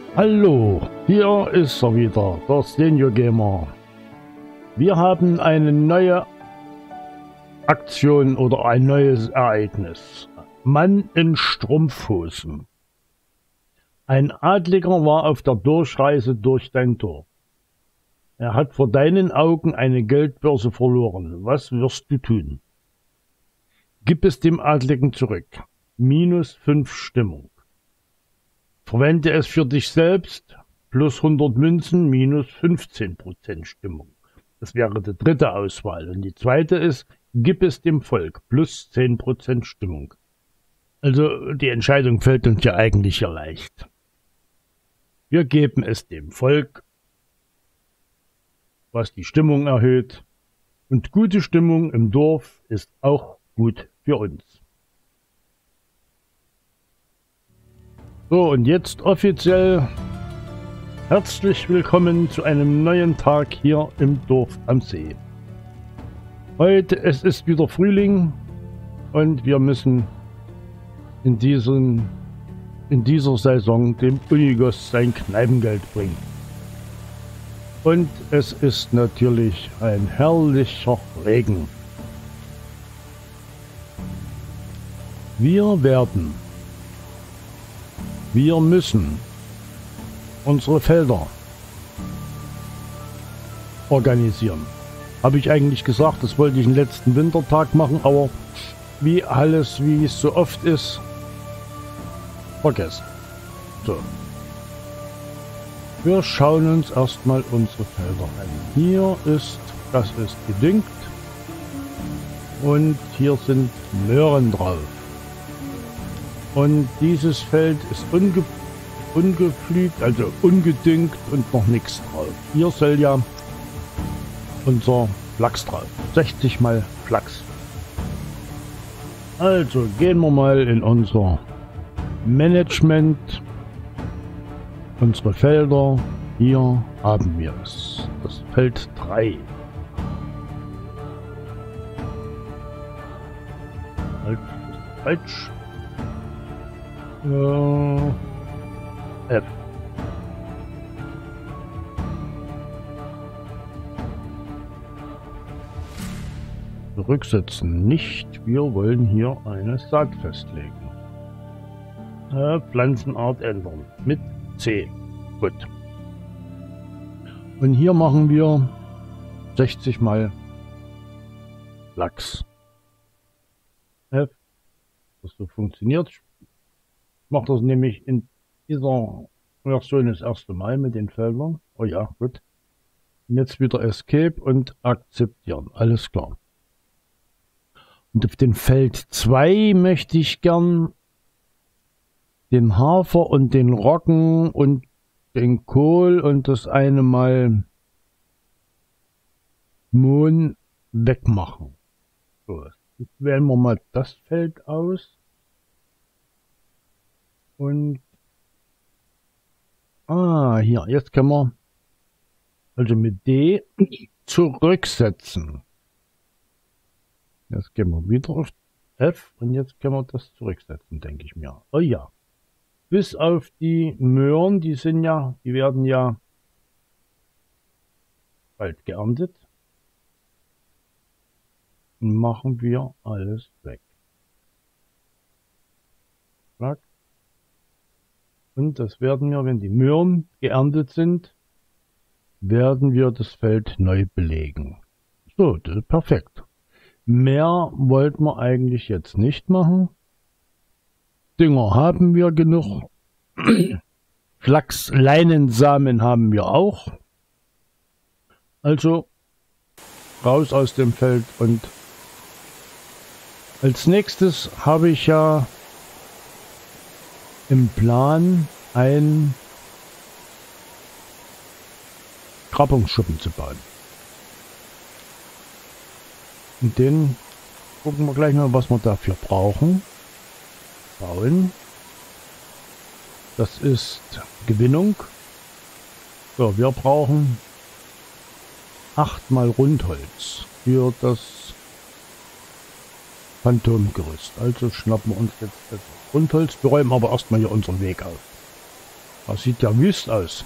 Hallo, hier ist er wieder, der Senior Gamer. Wir haben eine neue Aktion oder ein neues Ereignis. Mann in Strumpfhosen. Ein Adliger war auf der Durchreise durch dein Dorf. Er hat vor deinen Augen eine Geldbörse verloren. Was wirst du tun? Gib es dem Adligen zurück. -5 Stimmung. Verwende es für dich selbst. +100 Münzen, -15% Stimmung. Das wäre die dritte Auswahl. Und die zweite ist, gib es dem Volk. +10% Stimmung. Also die Entscheidung fällt uns ja eigentlich hier leicht. Wir geben es dem Volk, was die Stimmung erhöht. Und gute Stimmung im Dorf ist auch gut für uns. So, und jetzt offiziell herzlich willkommen zu einem neuen Tag hier im Dorf am See. Heute, es ist wieder Frühling und wir müssen in dieser Saison dem Unigos sein Kneipengeld bringen. Und es ist natürlich ein herrlicher Regen. Wir müssen unsere Felder organisieren. Habe ich eigentlich gesagt, das wollte ich den letzten Wintertag machen, aber wie es so oft ist, vergessen. So. Wir schauen uns erstmal unsere Felder an. Das ist gedüngt und hier sind Möhren drauf. Und dieses Feld ist ungepflügt, also ungedüngt und noch nichts drauf. Hier soll ja unser Flachs drauf. 60 mal Flachs. Also gehen wir mal in unser Management. Unsere Felder. Hier haben wir es. Das Feld 3. Halt, falsch. F. Zurücksetzen nicht. Wir wollen hier eine Saat festlegen. Pflanzenart ändern. Mit C. Gut. Und hier machen wir 60 mal Lachs. F. Das so funktioniert. Ich mache das nämlich in dieser Version das erste Mal mit den Feldern. Oh ja, gut. Und jetzt wieder Escape und akzeptieren. Alles klar. Und auf dem Feld 2 möchte ich gern den Hafer und den Roggen und den Kohl und das eine Mal Mohn wegmachen. So, jetzt wählen wir mal das Feld aus. Und hier, jetzt können wir also mit D zurücksetzen. Jetzt gehen wir wieder auf F und jetzt können wir das zurücksetzen, denke ich mir. Oh ja. Bis auf die Möhren, die werden ja bald geerntet. Machen wir alles weg. Zack. Und das werden wir, wenn die Möhren geerntet sind, werden wir das Feld neu belegen. So, das ist perfekt. Mehr wollten wir eigentlich jetzt nicht machen. Dünger haben wir genug. Flachs, Leinensamen haben wir auch. Also raus aus dem Feld. Und als nächstes habe ich ja im Plan einen Grabungsschuppen zu bauen. Und den gucken wir gleich mal, was wir dafür brauchen. Bauen. Das ist Gewinnung. So, wir brauchen 8 mal Rundholz für das Phantomgerüst. Also schnappen wir uns jetzt das Rundholz, beräumen aber erstmal hier unseren Weg auf. Das sieht ja wüst aus.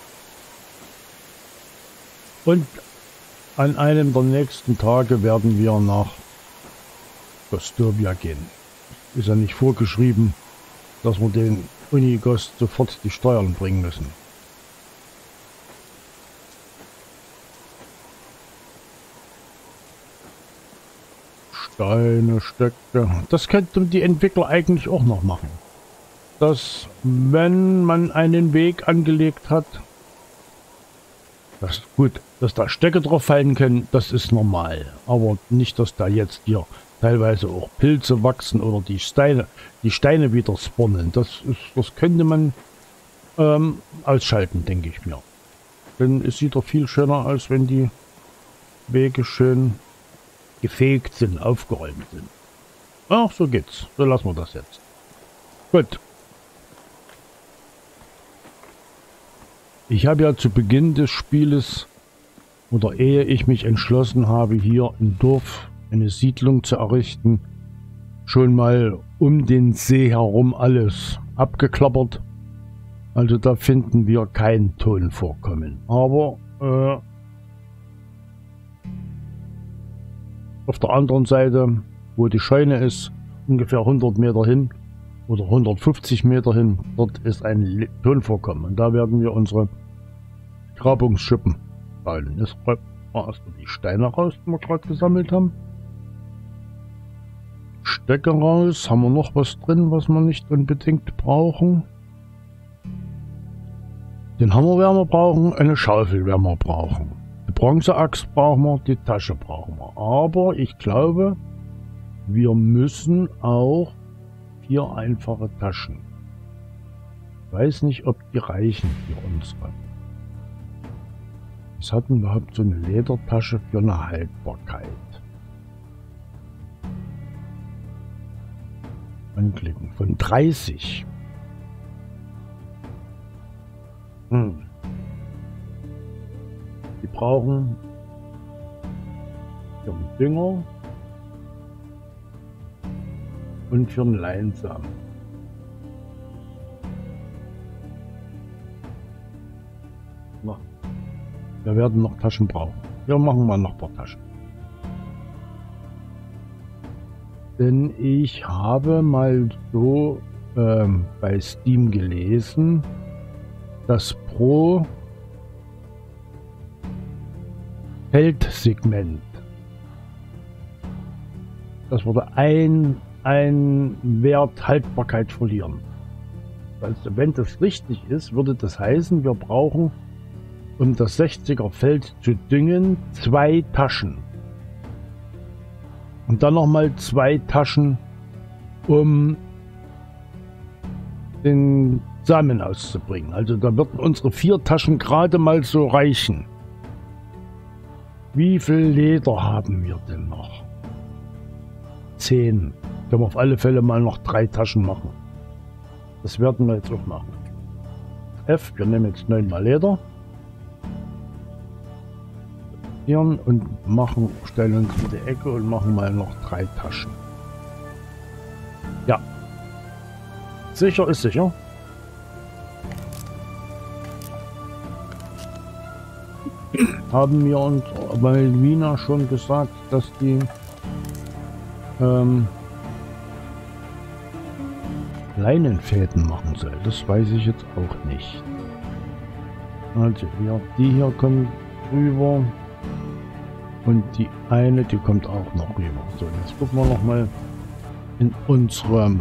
Und an einem der nächsten Tage werden wir nach Gostovia gehen. Ist ja nicht vorgeschrieben, dass wir den Unigost sofort die Steuern bringen müssen. Steine, Stöcke. Das könnten die Entwickler eigentlich auch noch machen. Dass, wenn man einen Weg angelegt hat, das ist gut, dass da Stöcke drauf fallen können, das ist normal. Aber nicht, dass da jetzt hier teilweise auch Pilze wachsen oder die Steine wieder spawnen. Das könnte man ausschalten, denke ich mir. Denn es sieht doch viel schöner aus, wenn die Wege schön gefegt sind, aufgeräumt sind. Ach, so geht's. So lassen wir das jetzt. Gut. Ich habe ja zu Beginn des Spieles, oder ehe ich mich entschlossen habe, hier im Dorf eine Siedlung zu errichten, schon mal um den See herum alles abgeklappert. Also da finden wir kein Tonvorkommen. Aber auf der anderen Seite, wo die Scheune ist, ungefähr 100 Meter hin oder 150 Meter hin, dort ist ein Tonvorkommen. Und da werden wir unsere Grabungsschippen bauen. Jetzt räumen wir erstmal die Steine raus, die wir gerade gesammelt haben. Stöcke raus. Haben wir noch was drin, was wir nicht unbedingt brauchen? Den Hammer werden wir brauchen, eine Schaufel werden wir brauchen. Die Bronzeaxt brauchen wir, die Tasche brauchen wir. Aber ich glaube, wir müssen auch 4 einfache Taschen. Ich weiß nicht, ob die reichen für unsere. Was hat denn überhaupt so eine Ledertasche für eine Haltbarkeit? Anklicken von 30. Die brauchen für den Dünger und für den Leinsamen. Wir werden noch Taschen brauchen. Wir machen mal noch ein paar Taschen. Denn ich habe mal so bei Steam gelesen, dass pro Feldsegment, das würde ein Wert Haltbarkeit verlieren. Also wenn das richtig ist, würde das heißen, wir brauchen, um das 60er Feld zu düngen, 2 Taschen. Und dann nochmal 2 Taschen, um den Samen auszubringen. Also da würden unsere 4 Taschen gerade mal so reichen. Wie viel Leder haben wir denn noch? 10. Können wir auf alle Fälle mal noch 3 Taschen machen. Das werden wir jetzt auch machen. F, wir nehmen jetzt 9 mal Leder. Und stellen uns in die Ecke und machen mal noch 3 Taschen. Ja. Sicher ist sicher. Haben wir uns bei Wiener schon gesagt, dass die Leinenfäden machen soll. Das weiß ich jetzt auch nicht. Also die hier kommen rüber. Und die eine, die kommt auch noch rüber. So, jetzt gucken wir noch mal in unsere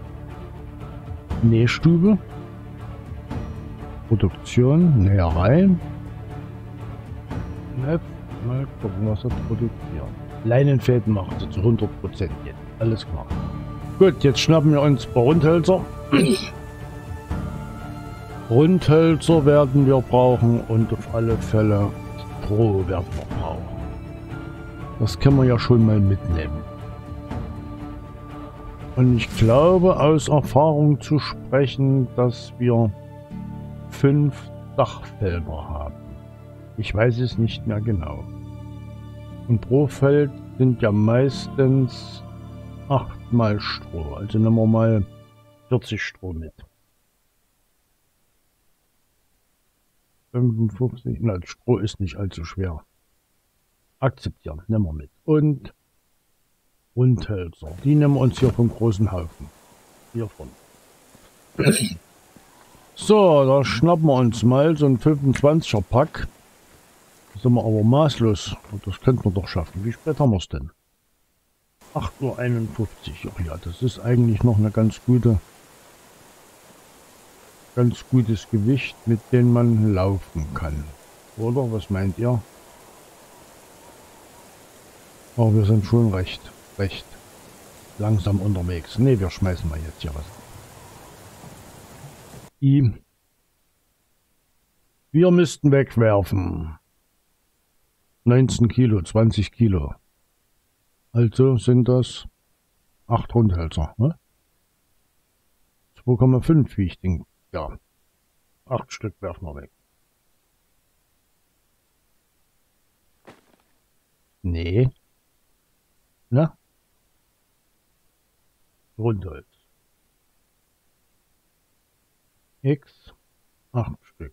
Nähstube. Produktion, Näherei. Mal gucken, was er produziert. Leinenfäden machen sie zu 100% jetzt. Alles klar. Gut, jetzt schnappen wir uns ein paar Rundhölzer. Rundhölzer werden wir brauchen und auf alle Fälle Stroh werden wir brauchen. Das können wir ja schon mal mitnehmen. Und ich glaube, aus Erfahrung zu sprechen, dass wir 5 Dachfelder haben. Ich weiß es nicht mehr genau. Und pro Feld sind ja meistens 8 mal Stroh. Also nehmen wir mal 40 Stroh mit. 55. Na, das Stroh ist nicht allzu schwer. Akzeptieren, nehmen wir mit. Und Rundhölzer. Die nehmen wir uns hier vom großen Haufen. Hier vorne. So, da schnappen wir uns mal so ein 25er Pack. Da sind wir aber maßlos. Das könnten wir doch schaffen. Wie spät haben wir es denn? 8:51 Uhr. Ach ja, das ist eigentlich noch eine ganz gutes Gewicht, mit dem man laufen kann. Oder? Was meint ihr? Aber wir sind schon recht langsam unterwegs. Ne, wir schmeißen mal jetzt hier was. Wir müssten wegwerfen. 19 Kilo, 20 Kilo. Also sind das 8 Rundhölzer, ne? 2,5 wie ich denke. Ja. 8 Stück werfen wir weg. Nee. Na? Rundholz. X. 8 Stück.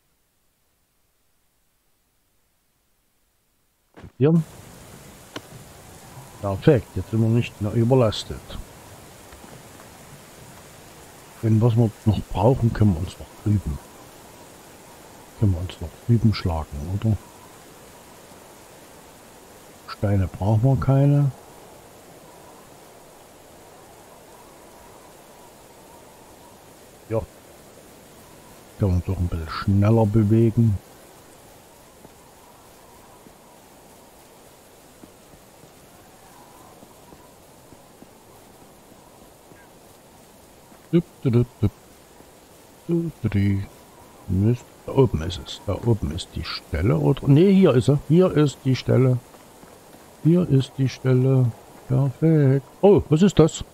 Hier. Perfekt, jetzt sind wir nicht mehr überlastet. Wenn was wir noch brauchen, können wir uns noch drüben. Schlagen, oder? Steine brauchen wir keine. Ja. Können wir uns doch ein bisschen schneller bewegen. Da oben ist es. Da oben ist die Stelle. Oder? Ne, hier ist er. Hier ist die Stelle. Hier ist die Stelle. Perfekt. Oh, was ist das?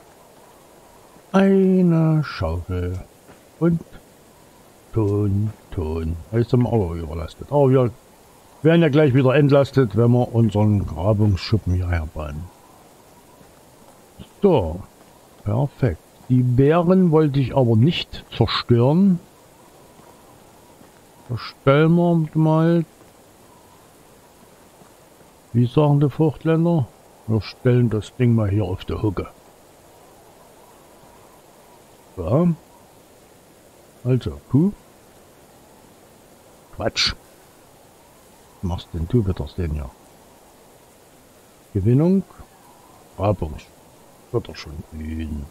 Eine Schaufel. Und Ton. Jetzt sind wir aber überlastet. Aber wir werden ja gleich wieder entlastet, wenn wir unseren Grabungsschuppen hierher bauen. So. Perfekt. Die Beeren wollte ich aber nicht zerstören. Das stellen wir mal. Wie sagen die Fruchtländer? Wir stellen das Ding mal hier auf der Hucke. So. Also, Kuh. Quatsch. Was machst denn du wieder den hier? Gewinnung. Grabung. Wird er schon grün.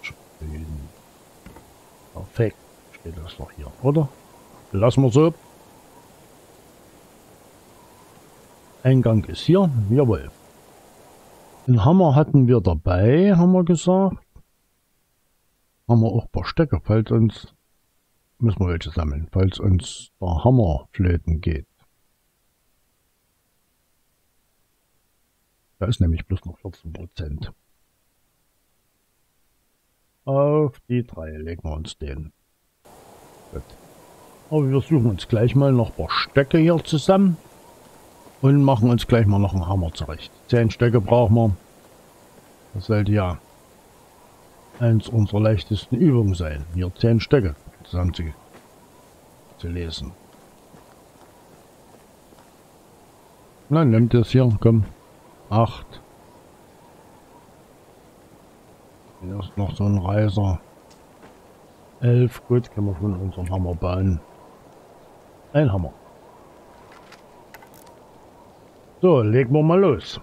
Perfekt. Steht das doch hier, oder? Lassen wir so. Eingang ist hier. Jawohl. Den Hammer hatten wir dabei, haben wir gesagt. Haben wir auch ein paar Stecker, falls uns... Müssen wir welche sammeln, falls uns der Hammer flöten geht. Da ist nämlich bloß noch 14%. Auf die 3 legen wir uns den. Gut. Aber wir suchen uns gleich mal noch ein paar Stöcke hier zusammen. Und machen uns gleich mal noch einen Hammer zurecht. 10 Stöcke brauchen wir. Das sollte ja eins unserer leichtesten Übungen sein. Hier 10 Stöcke zusammen zu lesen. Na, nimmt das hier. Komm. 8. Hier ist noch so ein Reiser. 11. Gut, können wir von unserem Hammer bauen. Ein Hammer. So, legen wir mal los.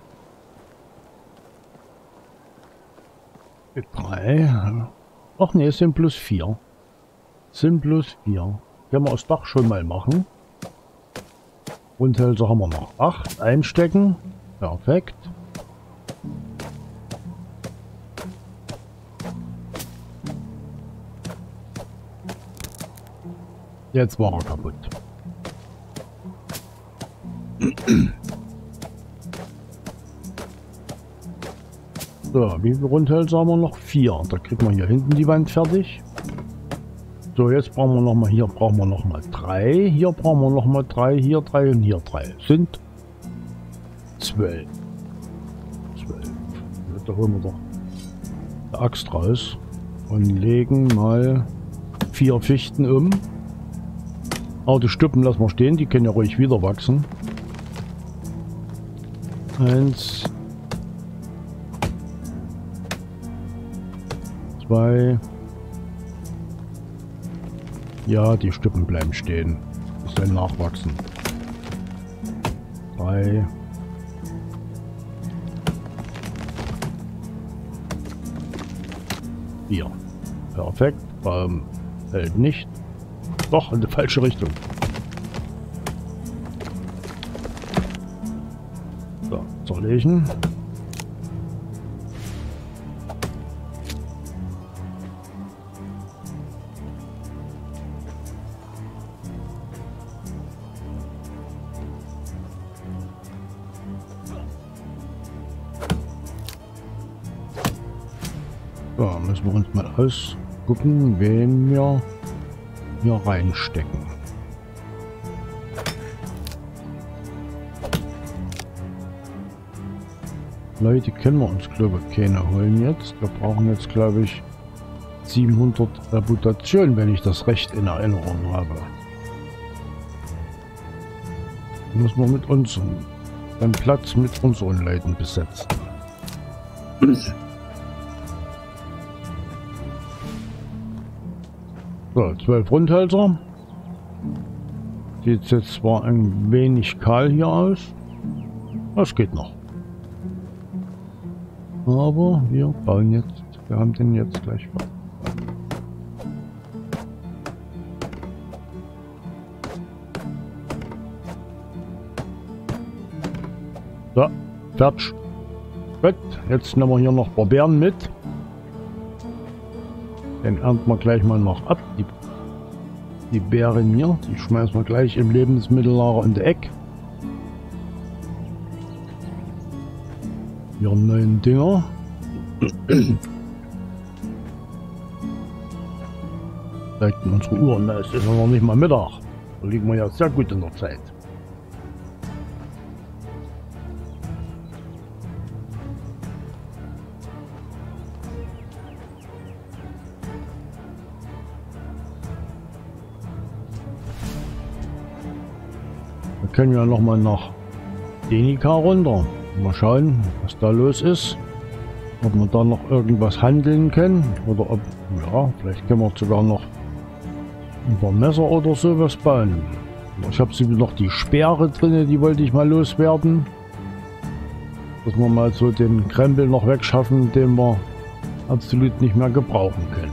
Mit 3. Ach ne, es sind plus 4. Können wir das Dach schon mal machen. Rundhölzer haben wir noch 8. Einstecken. Perfekt. Jetzt war er kaputt. So, wie viele Rundhölzer haben wir noch? 4. Da kriegen wir hier hinten die Wand fertig. So, jetzt brauchen wir noch mal, hier brauchen wir noch mal 3. Hier brauchen wir noch mal 3, hier 3 und hier 3. Sind 12. Da holen wir doch die Axt raus und legen mal 4 Fichten um. Aber die Stüppen lassen wir stehen, die können ja ruhig wieder wachsen. 1, 2. Ja, die Stüppen bleiben stehen. Die sollen nachwachsen. 3. 4. Perfekt. Baum fällt nicht. Doch, in die falsche Richtung. So, zerlegen. So, müssen wir uns mal ausgucken, wen wir hier reinstecken. Leute können wir uns, glaube ich, keine holen jetzt. Wir brauchen jetzt, glaube ich, 700 Reputation, wenn ich das recht in Erinnerung habe. Müssen wir mit unseren, den Platz mit unseren Leuten besetzen. So, 12 Rundhölzer. Sieht jetzt zwar ein wenig kahl hier aus. Das geht noch. Aber wir bauen jetzt. Wir haben den jetzt gleich fertig. So, fertig. Gut, jetzt nehmen wir hier noch Barbären mit. Den ernten wir gleich mal noch ab. Die Beeren hier, die schmeißen wir gleich im Lebensmittellager in der Ecke. Hier 9 Dinger. Direkt in unsere Uhr. Na, es ist ja noch nicht mal Mittag. Da liegen wir ja sehr gut in der Zeit. Wir können ja noch mal nach Denica runter. Mal schauen, was da los ist. Ob wir da noch irgendwas handeln können. Oder ob, ja, vielleicht können wir sogar noch ein paar Messer oder sowas bauen. Ich habe noch die Speere drin, die wollte ich mal loswerden. Dass wir mal so den Krempel noch wegschaffen, den wir absolut nicht mehr gebrauchen können.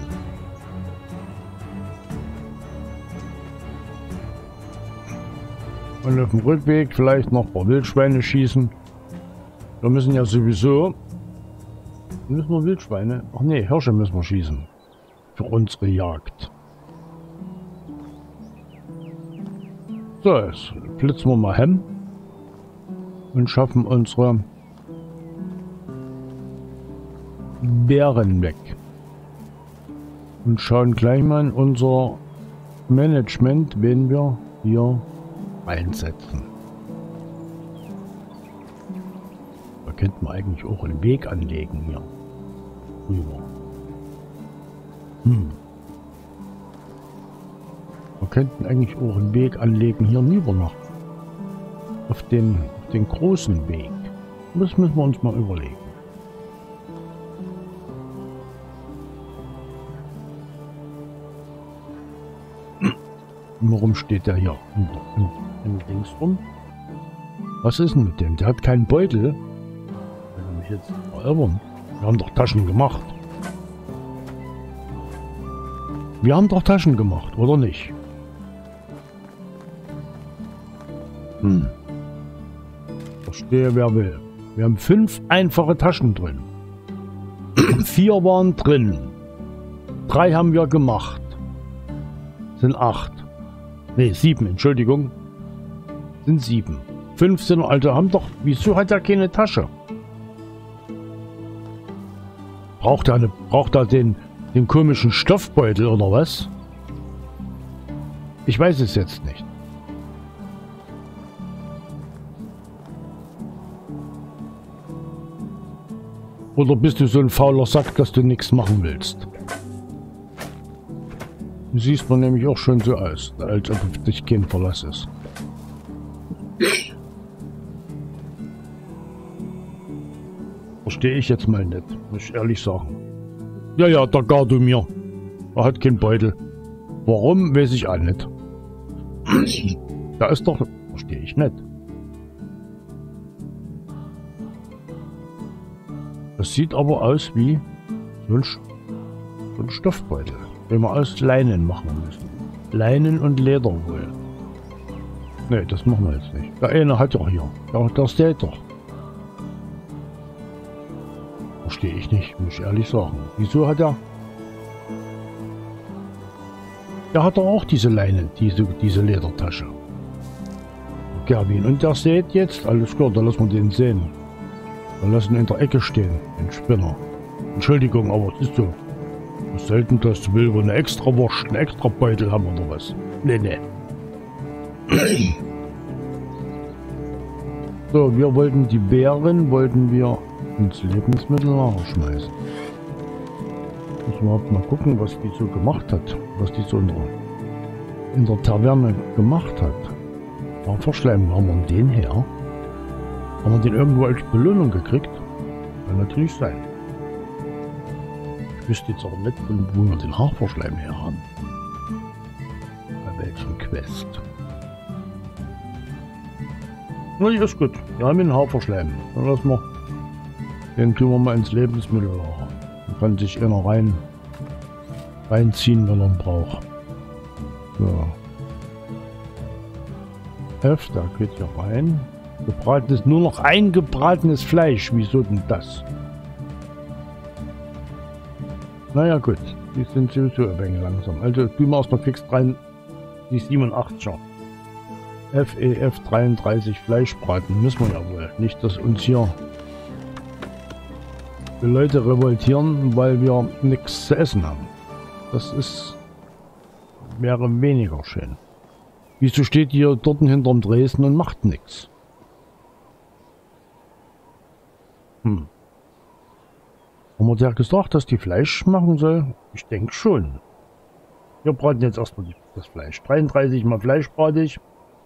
Und auf dem Rückweg vielleicht noch ein paar Wildschweine schießen. Wir müssen ja sowieso... Müssen wir Wildschweine? Ach nee, Hirsche müssen wir schießen. Für unsere Jagd. So, jetzt flitzen wir mal hin. Und schaffen unsere Bären weg. Und schauen gleich mal in unser Management, wen wir hier einsetzen. Da könnten wir eigentlich auch einen Weg anlegen hier rüber. Wir könnten eigentlich auch einen Weg anlegen hier rüber noch. Auf den großen Weg. Das müssen wir uns mal überlegen. Warum steht der hier im Dings rum? Was ist denn mit dem? Der hat keinen Beutel. Wenn mich jetzt verirren. Wir haben doch Taschen gemacht. Wir haben doch Taschen gemacht, oder nicht? Verstehe, wer will. Wir haben 5 einfache Taschen drin. 4 waren drin. 3 haben wir gemacht. Sind 8. Ne, 7, Entschuldigung. Sind 7. 5 sind also haben doch. Wieso hat er keine Tasche? Braucht er den komischen Stoffbeutel oder was? Ich weiß es jetzt nicht. Oder bist du so ein fauler Sack, dass du nichts machen willst? Du siehst mir nämlich auch schon so aus, als ob auf dich kein Verlass ist. Verstehe ich jetzt mal nicht, muss ich ehrlich sagen. Ja, ja, der Gardomir. Er hat keinen Beutel. Warum, weiß ich auch nicht. Da ist doch... Verstehe ich nicht. Das sieht aber aus wie so ein Stoffbeutel, den wir aus Leinen machen müssen. Leinen und Leder wohl. Ne, das machen wir jetzt nicht. Der eine hat doch hier. Der steht doch. Verstehe ich nicht, muss ich ehrlich sagen. Wieso hat er... Der hat doch auch diese Leinen, diese Ledertasche. Gerwin. Und der steht jetzt, alles klar, dann lassen wir den sehen. Dann lassen wir in der Ecke stehen, den Spinner. Entschuldigung, aber es ist so. Was selten das will, wo eine extra Wurst, einen extra Beutel haben oder was? Nee, nee. So, wir wollten die Beeren, ins Lebensmittellager schmeißen. Müssen wir mal gucken, was die so gemacht hat. Was die so in der Taverne gemacht hat. Warum verschleimen haben wir den her? Haben wir den irgendwo als Belohnung gekriegt? Kann natürlich sein. Ich wüsste jetzt aber nicht, wo wir den Haarverschleim her haben. Bei welchem Quest? Na, ja, ist gut. Wir haben den Haarverschleim. Dann lassen wir. Den tun wir mal ins Lebensmittellager. Dann kann sich einer reinziehen, wenn er ihn braucht. So. F, da geht hier rein. Gebratenes, nur noch ein gebratenes Fleisch. Wieso denn das? Naja gut, die sind sowieso ein wenig langsam. Also tun wir erstmal fix rein die 87er. FEF 33 Fleischbraten müssen wir ja wohl. Nicht, dass uns hier die Leute revoltieren, weil wir nichts zu essen haben. Das wäre weniger schön. Wieso steht ihr dort hinterm Dresden und macht nichts? Haben wir dir gesagt, dass die Fleisch machen soll? Ich denke schon. Wir braten jetzt erstmal das Fleisch. 33 mal Fleisch brate ich.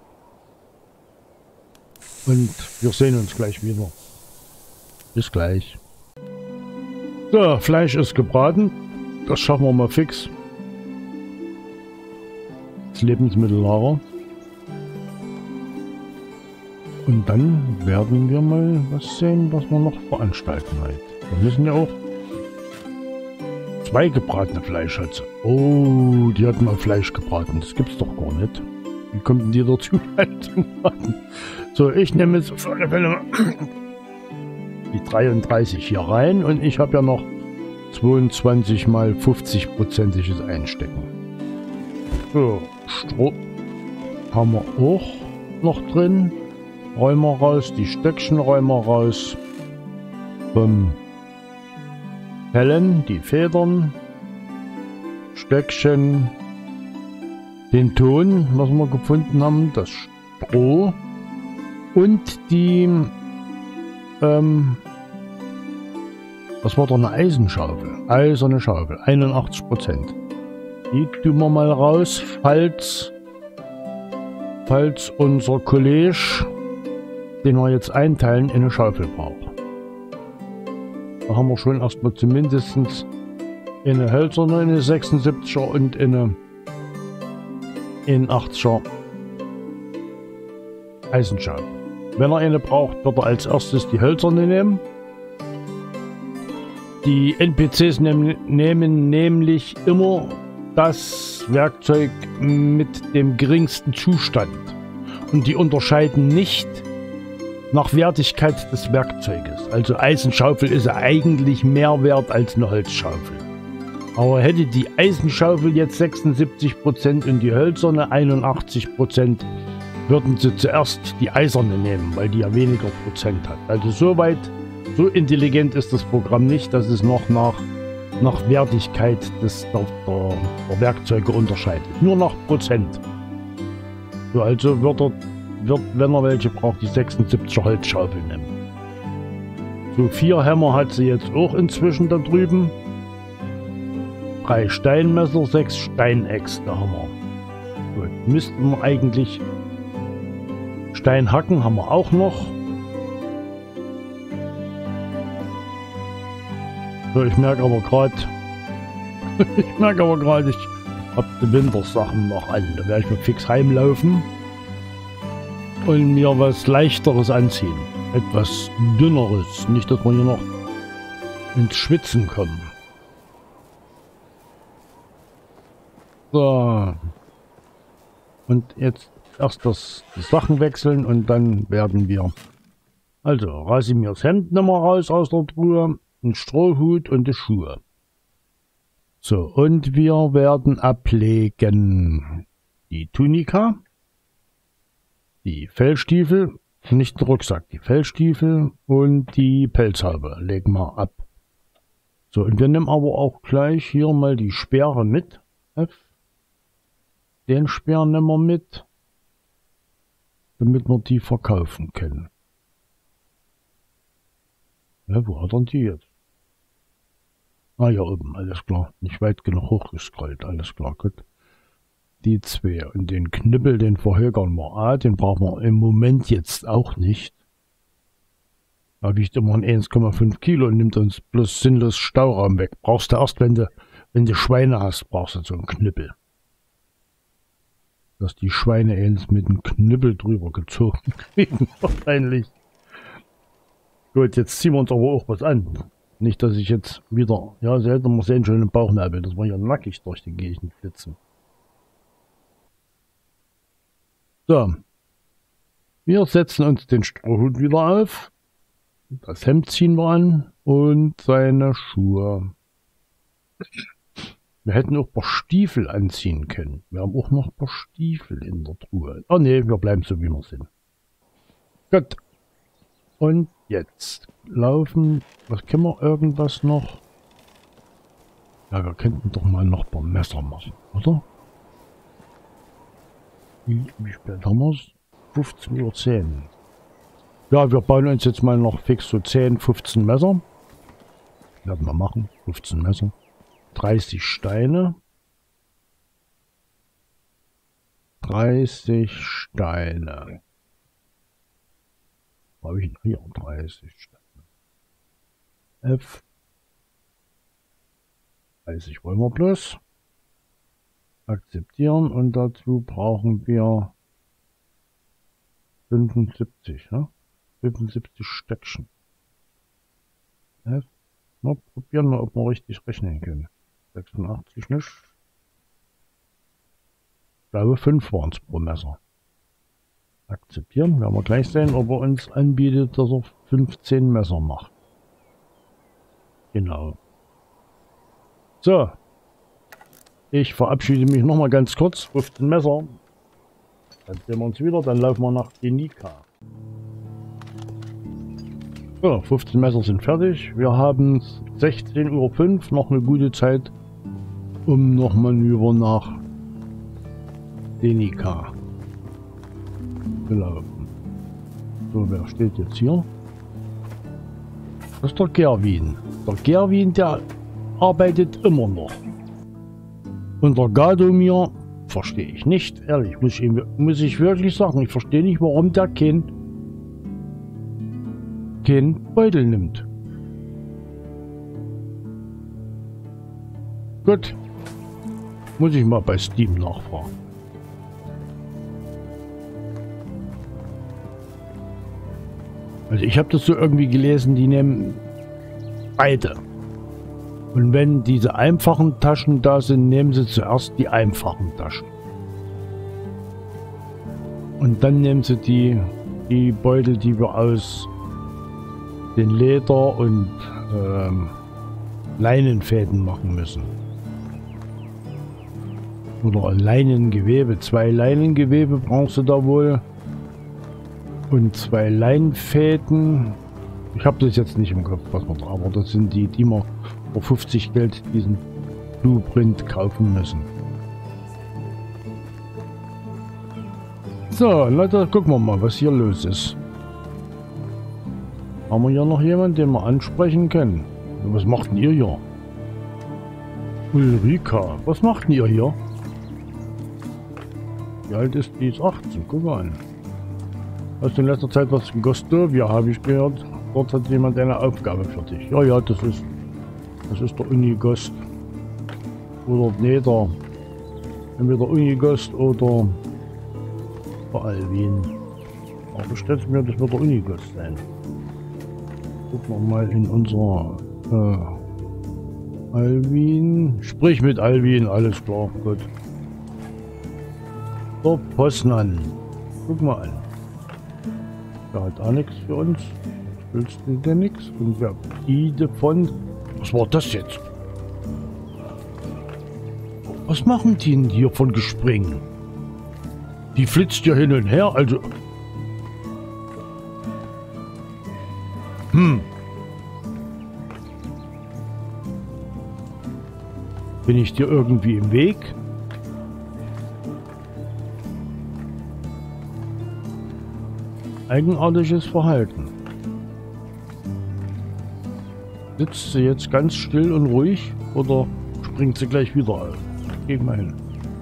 Und wir sehen uns gleich wieder. Bis gleich. So, Fleisch ist gebraten. Das schaffen wir mal fix. Das Lebensmittellager. Und dann werden wir mal was sehen, was wir noch veranstalten heute. Wir müssen ja auch 2 gebratene Fleischschätze. Oh, die hat mal Fleisch gebraten. Das gibt's doch gar nicht. Wie kommt denn die dazu? So, ich nehme jetzt auf alle Fälle die 33 hier rein und ich habe ja noch 22 mal 50%iges Einstecken. So, Stroh haben wir auch noch drin. Räumen wir raus, die Stöckchen räumen wir raus. Hellen, die Federn, Stöckchen, den Ton, was wir gefunden haben, das Stroh und die, was war doch eine Eisenschaufel? Eiserne Schaufel, 81%. Die tun wir mal raus, falls unser Kollege, den wir jetzt einteilen, in eine Schaufel braucht. Da haben wir schon erstmal zumindest eine hölzerne, eine 76er und eine 80er Eisenschaufel. Wenn er eine braucht, wird er als erstes die hölzerne nehmen. Die NPCs nehmen nämlich immer das Werkzeug mit dem geringsten Zustand. Und die unterscheiden nicht nach Wertigkeit des Werkzeuges. Also Eisenschaufel ist ja eigentlich mehr wert als eine Holzschaufel. Aber hätte die Eisenschaufel jetzt 76% und die hölzerne 81%, würden sie zuerst die eiserne nehmen, weil die ja weniger Prozent hat. Also soweit, so intelligent ist das Programm nicht, dass es noch nach Wertigkeit der Werkzeuge unterscheidet. Nur nach Prozent. So, also wird, wenn er welche braucht, die 76er Holzschaufel nehmen. So, 4 Hämmer hat sie jetzt auch inzwischen da drüben. 3 Steinmesser, 6 Steinäxte haben wir. Gut, müssten wir eigentlich Steinhacken haben wir auch noch. So, ich merke aber gerade, ich habe die Wintersachen noch an. Da werde ich mir fix heimlaufen und mir was Leichteres anziehen. Etwas Dünneres. Nicht, dass wir hier noch ins Schwitzen kommen. So. Und jetzt erst die Sachen wechseln und dann werden wir... Also, reiße ich mir das Hemd nochmal raus aus der Truhe, einen Strohhut und die Schuhe. So, und wir werden ablegen die Tunika, die Fellstiefel, nicht den Rucksack, die Fellstiefel und die Pelzhaube legen wir ab. So, und wir nehmen aber auch gleich hier mal die Speere mit. Den Speer nehmen wir mit, damit wir die verkaufen können. Ja, wo hat er die jetzt? Ah, hier oben, alles klar. Nicht weit genug hochgescrollt, alles klar, gut. Die 2. Und den Knüppel, den verhökern wir. Ah, den brauchen wir im Moment jetzt auch nicht. Da wiegt immer ein 1,5 Kilo und nimmt uns bloß sinnlos Stauraum weg. Brauchst du erst, wenn du Schweine hast, brauchst du so einen Knüppel. Dass die Schweine eins mit einem Knüppel drüber gezogen kriegen, wahrscheinlich. Gut, jetzt ziehen wir uns aber auch was an. Nicht, dass ich jetzt wieder... Ja, Sie hätten mal sehen, schon im Bauchnabel, dass wir hier nackig durch die Gegend flitzen. So. Wir setzen uns den Strohhut wieder auf. Das Hemd ziehen wir an. Und seine Schuhe. Wir hätten auch ein paar Stiefel anziehen können. Wir haben auch noch ein paar Stiefel in der Truhe. Oh ne, wir bleiben so, wie wir sind. Gut. Und jetzt laufen... Was können wir irgendwas noch? Ja, wir könnten doch mal noch ein paar Messer machen, oder? Wie spät haben wir es? 15:10 Uhr. Ja, wir bauen uns jetzt mal noch fix so 10, 15 Messer. Werden wir machen. 15 Messer. 30 Steine. 30 Steine. Wo habe ich denn hier 30 Steine? F. 30 wollen wir bloß. Akzeptieren und dazu brauchen wir 75, ne? 75 Stöckchen. F. Na, probieren wir, ob wir richtig rechnen können. 86 nicht. Ich glaube 5 waren es pro Messer. Akzeptieren. Werden wir gleich sehen, ob er uns anbietet, dass er 15 Messer macht. Genau. So. Ich verabschiede mich nochmal ganz kurz. 15 Messer. Dann sehen wir uns wieder. Dann laufen wir nach Denika. So, 15 Messer sind fertig. Wir haben 16:05 Uhr. Noch eine gute Zeit, um noch Manöver nach Denika zu laufen. So, wer steht jetzt hier? Das ist der Gerwin. Der Gerwin, der arbeitet immer noch. Und der Gadomir verstehe ich nicht. Ehrlich, muss ich wirklich sagen. Ich verstehe nicht, warum der kein Beutel nimmt. Gut. Muss ich mal bei Steam nachfragen. Also ich habe das so irgendwie gelesen, die nehmen beide. Und wenn diese einfachen Taschen da sind, nehmen sie zuerst die einfachen Taschen. Und dann nehmen sie die Beutel, die wir aus den Leder- und Leinenfäden machen müssen. Oder Leinengewebe. 2 Leinengewebe brauchst du da wohl. Und 2 Leinenfäden. Ich habe das jetzt nicht im Kopf, was wir da, aber das sind die wir für 50 Geld diesen Blueprint kaufen müssen. So, Leute, gucken wir mal, was hier los ist. Haben wir hier noch jemanden, den wir ansprechen können? Was macht denn ihr hier? Ulrika, was macht denn ihr hier? Wie alt ist die? Ist 18, guck mal an. Hast du in letzter Zeit was in Gostovia, habe ich gehört. Dort hat jemand eine Aufgabe für dich. Ja, ja, das ist der Unigost. Oder nee, entweder Unigost oder der Alwin. Aber stellt mir, das wird der Unigost sein. Gucken wir mal in unserer Alwin. Sprich mit Alwin, alles klar, gut. Der Posnan. Guck mal an. Der hat auch nichts für uns. Willst du denn nichts? Und wer Ide von. Was war das jetzt? Was machen die denn hier von Gespringen? Die flitzt ja hin und her, also. Bin ich dir irgendwie im Weg? Eigenartiges Verhalten. Sitzt sie jetzt ganz still und ruhig oder springt sie gleich wieder auf? Geh mal hin.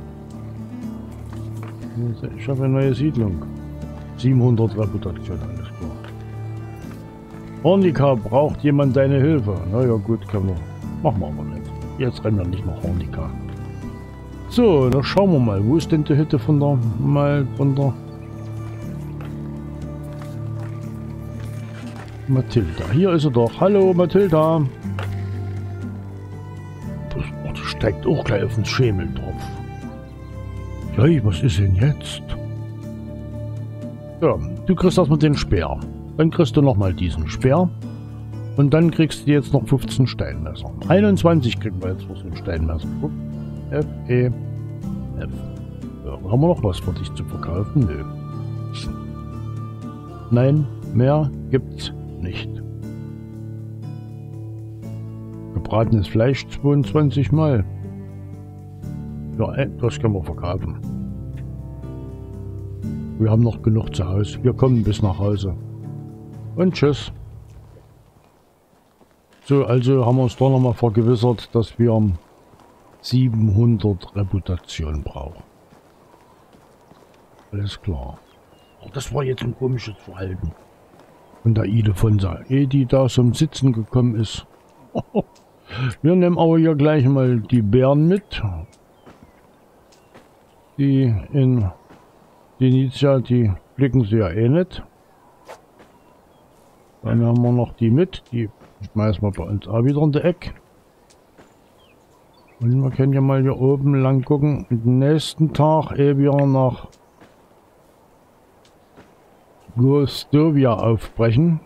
Ich habe eine neue Siedlung. 700 Reputation, alles klar. Hornika, braucht jemand deine Hilfe? Na ja, gut, können wir. Machen wir aber nicht. Jetzt rennen wir nicht nach Hornika. So, dann schauen wir mal. Wo ist denn die Hütte von der Mathilda? Hier ist sie doch. Hallo, Mathilda. Die steigt auch gleich auf den Schemel drauf. Ja, was ist denn jetzt? Ja, du kriegst erstmal den Speer. Dann kriegst du nochmal diesen Speer. Und dann kriegst du jetzt noch 15 Steinmesser. 21 kriegen wir jetzt für so ein Steinmesser. Guck. F, E, F. Ja, haben wir noch was für dich zu verkaufen? Nö. Nein, mehr gibt's nicht. Gebratenes Fleisch 22 Mal. Ja, das können wir verkaufen. Wir haben noch genug zu Hause. Wir kommen bis nach Hause. Und tschüss. So, also haben wir uns da nochmal vergewissert, dass wir 700 Reputation brauchen. Alles klar. Oh, das war jetzt ein komisches Verhalten von der Ildefonsa, ehe die da zum Sitzen gekommen ist. Wir nehmen aber hier gleich mal die Bären mit. Die in Denitia, die blicken sie ja eh nicht. Dann haben wir noch die mit, die schmeißen wir bei uns auch wieder in die Ecke. Und wir können ja mal hier oben lang gucken. Den nächsten Tag, ehe wir nach Gostovia aufbrechen.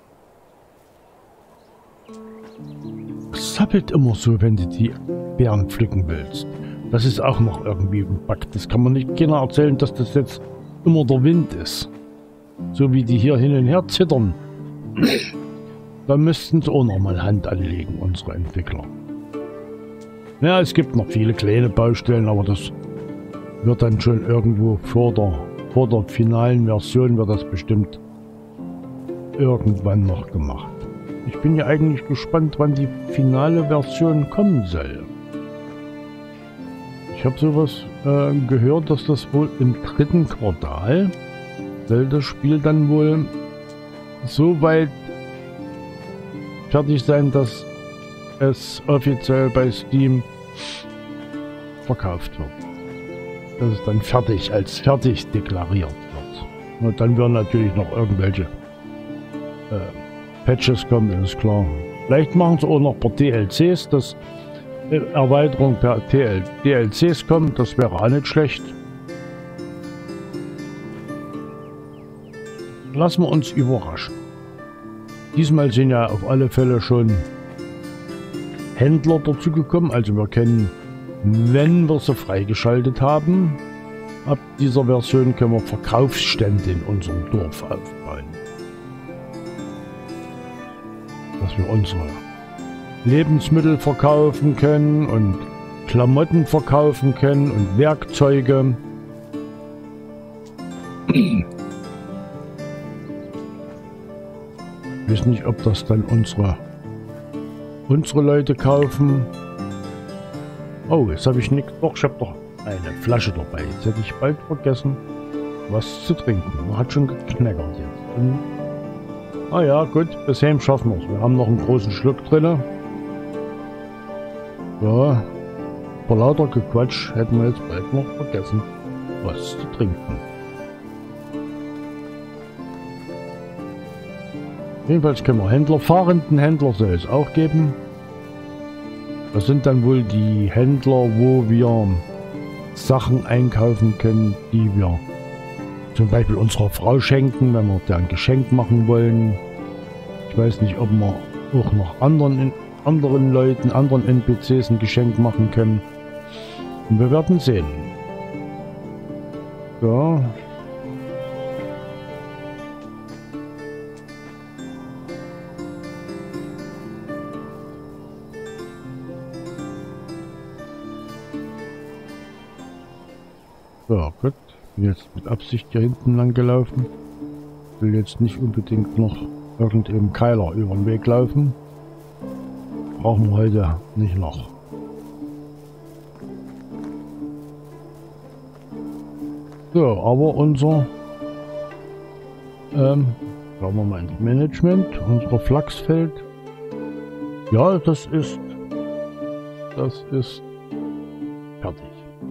Es sappelt immer so, wenn du die Beeren pflücken willst. Das ist auch noch irgendwie ein Bug. Das kann man nicht keiner erzählen, dass das jetzt immer der Wind ist. So wie die hier hin und her zittern. Da müssten sie auch noch mal Hand anlegen, unsere Entwickler. Ja, es gibt noch viele kleine Baustellen, aber das wird dann schon irgendwo vor der finalen Version wird das bestimmt irgendwann noch gemacht. Ich bin ja eigentlich gespannt, wann die finale Version kommen soll. Ich habe sowas gehört, dass das wohl im 3. Quartal soll das Spiel dann wohl so weit fertig sein, dass es offiziell bei Steam verkauft wird. Dass es dann als fertig deklariert wird. Und dann werden natürlich noch irgendwelche Patches kommen, ist klar. Vielleicht machen sie auch noch per DLCs, dass Erweiterung per DLCs kommt, das wäre auch nicht schlecht. Lassen wir uns überraschen. Diesmal sind ja auf alle Fälle schon Händler dazu gekommen, also wir können, wenn wir sie freigeschaltet haben, ab dieser Version können wir Verkaufsstände in unserem Dorf aufbauen. Dass wir unsere Lebensmittel verkaufen können und Klamotten verkaufen können und Werkzeuge. Ich weiß nicht, ob das dann unsere Leute kaufen. Oh, jetzt habe ich nichts. Doch, ich habe doch eine Flasche dabei. Jetzt hätte ich bald vergessen, was zu trinken. Man hat schon geknackert jetzt. Ah ja, gut, bis heim schaffen wir es. Wir haben noch einen großen Schluck drin. Ja, vor lauter Gequatsch hätten wir jetzt bald noch vergessen, was zu trinken. Jedenfalls können wir Händler, fahrenden Händler soll es auch geben. Das sind dann wohl die Händler, wo wir Sachen einkaufen können, die wir zum Beispiel unserer Frau schenken, wenn wir da ein Geschenk machen wollen. Ich weiß nicht, ob wir auch noch anderen Leuten, anderen NPCs ein Geschenk machen können. Und wir werden sehen. Ja. Ja, gut. Bin jetzt mit Absicht hier hinten lang gelaufen. Will jetzt nicht unbedingt noch irgendeinem Keiler über den Weg laufen. Brauchen wir heute nicht noch. So, aber unser schauen wir mal ins Management, unser Flachsfeld. Ja, das ist fertig.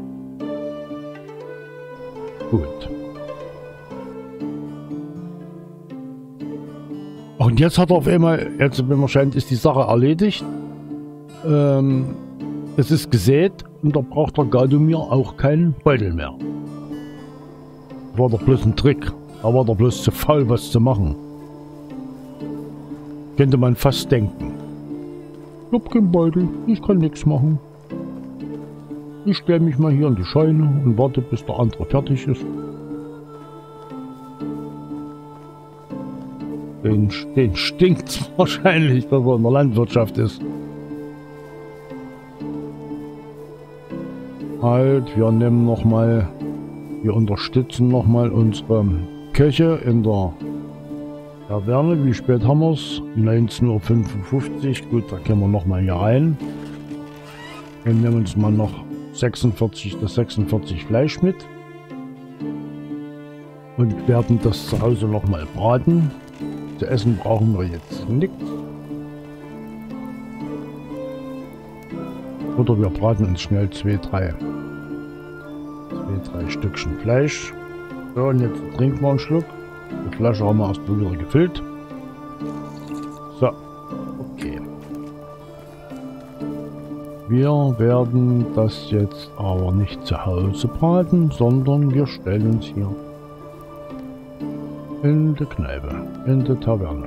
Gut. Und jetzt hat er auf einmal, jetzt wahrscheinlich ist die Sache erledigt. Es ist gesät und da braucht der Gadomir auch keinen Beutel mehr. War doch bloß ein Trick. Da war doch bloß zu faul, was zu machen. Könnte man fast denken. Ich hab keinen Beutel, ich kann nichts machen. Ich stelle mich mal hier in die Scheune und warte, bis der andere fertig ist. Den stinkt's wahrscheinlich, wenn er in der Landwirtschaft ist. Halt, wir nehmen nochmal, wir unterstützen nochmal unsere Köche in der Taverne. Wie spät haben wir es? 19:55 Uhr. Gut, da können wir nochmal hier rein. Wir nehmen uns mal noch 46 Fleisch mit. Und werden das zu Hause nochmal braten. Zu essen brauchen wir jetzt nichts. Oder wir braten uns schnell 2-3 Stückchen Fleisch. So, und jetzt trinken wir einen Schluck. Die Flasche haben wir erst wieder gefüllt. So, okay. Wir werden das jetzt aber nicht zu Hause braten, sondern wir stellen uns hier in der Kneipe, in der Taverne.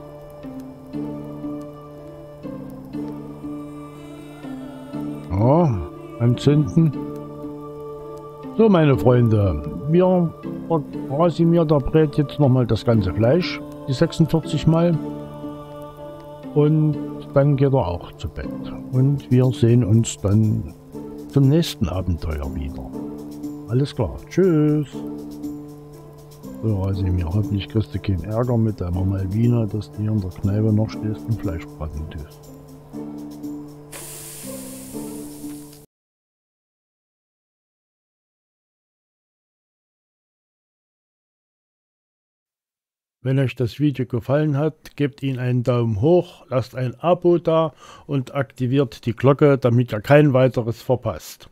Ja, anzünden. So, meine Freunde, Rasimir, der brät jetzt nochmal das ganze Fleisch, die 46 Mal. Und dann geht er auch zu Bett. Und wir sehen uns dann zum nächsten Abenteuer wieder. Alles klar, tschüss. So, Rasimir, hoffentlich kriegst du keinen Ärger mit deiner Malvina, dass du hier in der Kneipe noch stehst und Fleisch braten tust. Wenn euch das Video gefallen hat, gebt ihm einen Daumen hoch, lasst ein Abo da und aktiviert die Glocke, damit ihr kein weiteres verpasst.